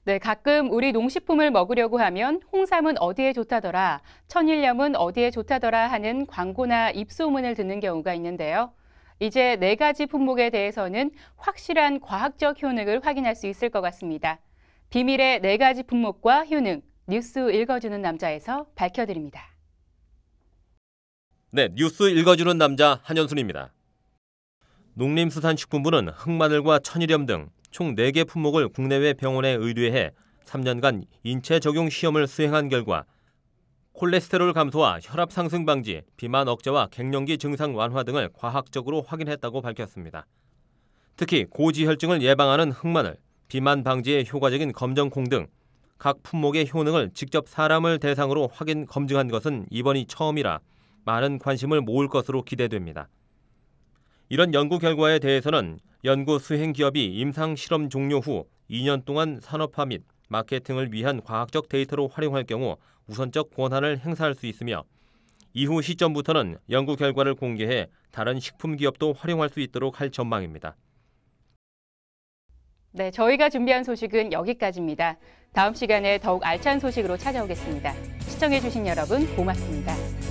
네, 가끔 우리 농식품을 먹으려고 하면 홍삼은 어디에 좋다더라, 천일염은 어디에 좋다더라 하는 광고나 입소문을 듣는 경우가 있는데요. 이제 4가지 품목에 대해서는 확실한 과학적 효능을 확인할 수 있을 것 같습니다. 비밀의 4가지 품목과 효능, 뉴스 읽어주는 남자에서 밝혀드립니다. 네, 뉴스 읽어주는 남자 한현순입니다. 농림수산식품부는 흑마늘과 천일염 등 총 4개 품목을 국내외 병원에 의뢰해 3년간 인체 적용 시험을 수행한 결과 콜레스테롤 감소와 혈압 상승 방지, 비만 억제와 갱년기 증상 완화 등을 과학적으로 확인했다고 밝혔습니다. 특히 고지혈증을 예방하는 흑마늘, 비만 방지에 효과적인 검정콩 등 각 품목의 효능을 직접 사람을 대상으로 확인 검증한 것은 이번이 처음이라 많은 관심을 모을 것으로 기대됩니다. 이런 연구 결과에 대해서는 연구 수행 기업이 임상 실험 종료 후 2년 동안 산업화 및 마케팅을 위한 과학적 데이터로 활용할 경우 우선적 권한을 행사할 수 있으며 이후 시점부터는 연구 결과를 공개해 다른 식품 기업도 활용할 수 있도록 할 전망입니다. 네, 저희가 준비한 소식은 여기까지입니다. 다음 시간에 더욱 알찬 소식으로 찾아오겠습니다. 시청해주신 여러분 고맙습니다.